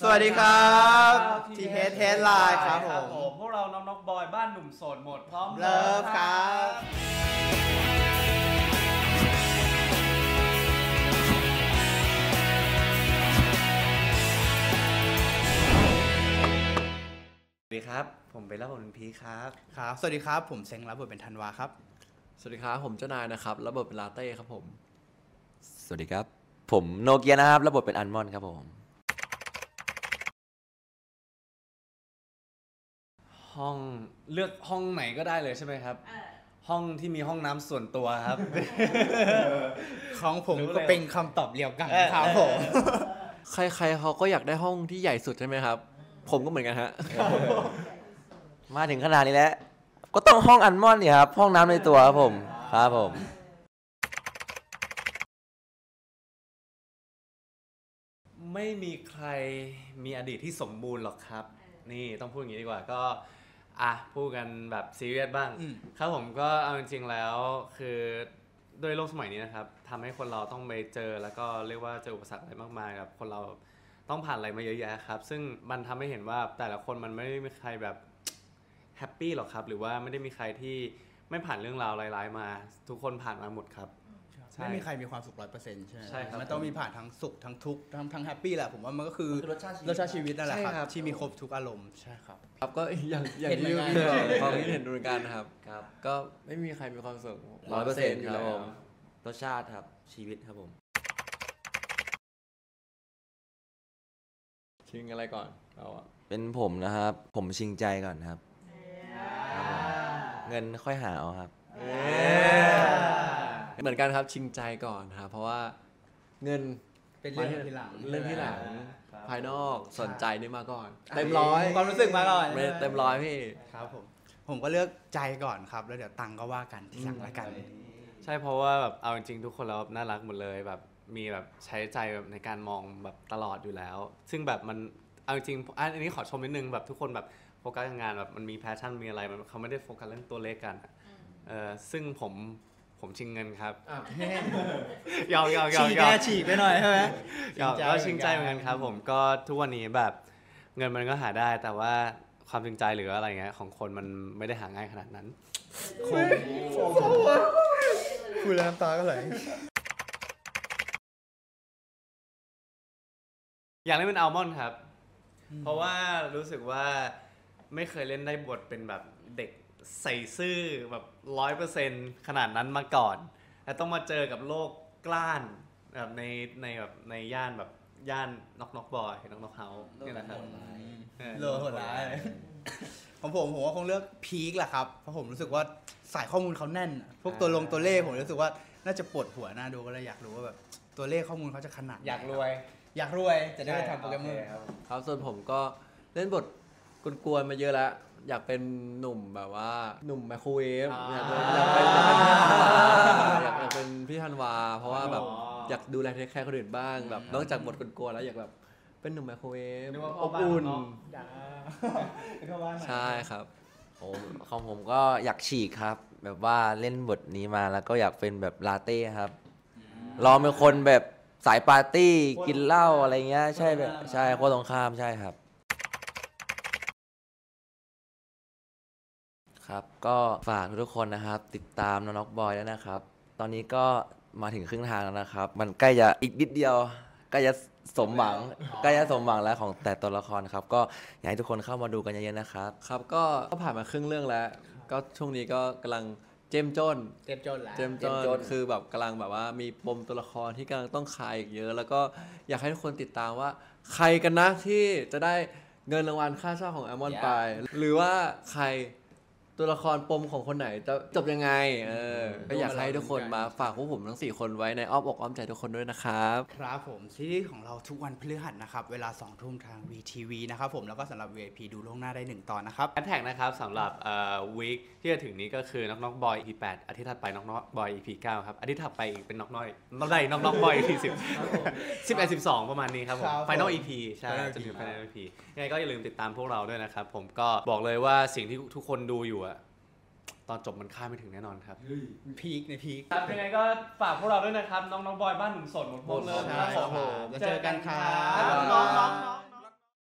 สวัสดีครับทีเฮดไลน์ครับผมพวกเราน้องบอยบ้านหนุ่มโสดหมดพร้อมเลิฟครับสวัสดีครับผมเป็นรับบทเป็นพีครับครับสวัสดีครับผมเซ็งรับบทเป็นธันวาครับสวัสดีครับผมเจ้านายนะครับรับบทเป็นลาเต้ครับผมสวัสดีครับผมโนเกียนะครับรับบทเป็นอันมอนครับผมห้องเลือกห้องไหนก็ได้เลยใช่ไหมครับห้องที่มีห้องน้ำส่วนตัวครับของผมก็เป็นคำตอบเดียวกันครับผมใครๆเขาก็อยากได้ห้องที่ใหญ่สุดใช่ไหมครับผมก็เหมือนกันฮะมาถึงขนาดนี้แล้วก็ต้องห้องอันมอนเนี่ยครับห้องน้ำในตัวครับผมครับผมไม่มีใครมีอดีตที่สมบูรณ์หรอกครับนี่ต้องพูดอย่างนี้ดีกว่าก็พูดกันแบบซีเรียสบ้างครับผมก็เอาจริงๆแล้วคือด้วยโลกสมัยนี้นะครับทำให้คนเราต้องไปเจอแล้วก็เรียกว่าเจออุปสรรคอะไรมากมายครับคนเราต้องผ่านอะไรมาเยอะแยะครับซึ่งมันทำให้เห็นว่าแต่ละคนมันไม่ได้มีใครแบบแฮปปี้หรอกครับหรือว่าไม่ได้มีใครที่ไม่ผ่านเรื่องราวร้ายๆมาทุกคนผ่านมาหมดครับไม่มีใครมีความสุข 100% ใช่ไหมใช่ครับมันต้องมีผ่านทั้งสุขทั้งทุกข์ทั้งแฮปปี้แหละผมว่ามันก็คือรสชาติชีวิตนั่นแหละครับที่มีครบทุกอารมณ์ใช่ครับครับก็อย่างที่พี่บอกความคิดเห็นตรงกันนะครับก็ไม่มีใครมีความสุข 100% ครับผมรสชาติครับชีวิตครับผมชิงอะไรก่อนเราเป็นผมนะครับผมชิงใจก่อนครับเงินค่อยหาเอาครับเหมือนกันครับชิงใจก่อนครับเพราะว่าเงินเป็นเรื่องที่หลังภายนอกสนใจนี่มาก่อนเต็มร้อยความรู้สึกมาก่อนเต็มร้อยพี่ครับผมก็เลือกใจก่อนครับแล้วเดี๋ยวตังก็ว่ากันทีหลังละกันใช่เพราะว่าแบบเอาจริงๆทุกคนแล้วน่ารักหมดเลยแบบมีแบบใช้ใจแบบในการมองแบบตลอดอยู่แล้วซึ่งแบบมันเอาจริงอันนี้ขอชมนิดนึงแบบทุกคนแบบโฟกัสงานแบบมันมีแพชชั่นมีอะไรมันเขาไม่ได้โฟกัสเรื่องตัวเลขกันซึ่งผมชิงเงินครับยาวฉีกไปหน่อยใช่ไหมก็ชิงใจเหมือนกันครับผมก็ทุกวันนี้แบบเงินมันก็หาได้แต่ว่าความจริงใจหรืออะไรเงี้ยของคนมันไม่ได้หาง่ายขนาดนั้นคุยแล้วน้ำตาก็ไหลอยากเล่นเป็นอัลมอนด์ครับเพราะว่ารู้สึกว่าไม่เคยเล่นได้บทเป็นแบบเด็กใส่ซื่อแบบ 100% ขนาดนั้นมาก่อนแล้วต้องมาเจอกับโลกกล้านแบบในแบบในย่านแบบย่านน็อกบอยน็อกเฮาส์นี่แหละครับโลโหดร้ายของผมว่าคงเลือกพีคแหละครับเพราะผมรู้สึกว่าสายข้อมูลเขาแน่นพวกตัวเลขผมรู้สึกว่าน่าจะปวดหัวน่าดูก็เลยอยากรู้ว่าแบบตัวเลขข้อมูลเขาจะขนาดอยากรวยจะได้ไปทำโปรแกรมเมอร์ครับส่วนผมก็เล่นบทกวนๆมาเยอะแล้วอยากเป็นหนุ่มแบบว่าหนุ่มไมโครเวฟอยากเป็นพี่ธันวาเพราะว่าแบบอยากดูแลเทคแคร์คนอื่นบ้างแบบนอกจากบทกวนๆแล้วอยากแบบเป็นหนุ่มไมโครเวฟอบอุ่นใช่ครับของผมก็อยากฉีกครับแบบว่าเล่นบทนี้มาแล้วก็อยากเป็นแบบลาเต้ครับลองเป็นคนแบบสายปาร์ตี้กินเหล้าอะไรเงี้ยใช่แบบใช่ขั้วตรงข้ามใช่ครับครับก็ฝากทุกคนนะครับติดตามน้องบอยแล้วนะครับตอนนี้ก็มาถึงครึ่งทางแล้วนะครับมันใกล้จะอีกนิดเดียวใกล้จะสมหวังแล้วของแต่ตัวละครครับก็อยากให้ทุกคนเข้ามาดูกันเยอะๆนะครับครับก็ผ่านมาครึ่งเรื่องแล้วก็ช่วงนี้ก็กำลังเจ้มจนคือแบบกำลังแบบว่ามีปมตัวละครที่กำลังต้องคลายอีกเยอะแล้วก็อยากให้ทุกคนติดตามว่าใครกันนะที่จะได้เงินรางวัลค่าเช่าของแอมมอนไปหรือว่าใครตัวละครปมของคนไหนจะจบยังไงก็อยากให้ทุกคนมาฝากพวกผมทั้ง4คนไว้ในอ้อมอกอ้อมใจทุกคนด้วยนะครับครับผมซีรีส์ของเราทุกวันพฤหัสนะครับเวลา 20:00 นทาง VTV นะครับผมแล้วก็สำหรับ VIP ดูล่วงหน้าได้1ตอนนะครับแท็กนะครับสำหรับวีคที่จะถึงนี้ก็คือน็อกบอย EP 8อาทิตย์ถัดไปน็อกบอย EP 9ครับอาทิตย์ถัดไปอีกเป็นน็อกบอย EP 10 11 12ประมาณนี้ครับผม Final EP ใช่จะถึง Final EP ยังไงก็อย่าลืมติดตามพวกเราด้วยนะครับผมก็บอกเลยว่าสิ่งที่ทุกคนดูอยู่ตอนจบมันคาดไม่ถึงแน่นอนครับพีคครับยังไงก็ฝากพวกเราด้วยนะครับน้องบอยบ้านหนุ่มโสดหมดเลยครับผมเจอกันครับ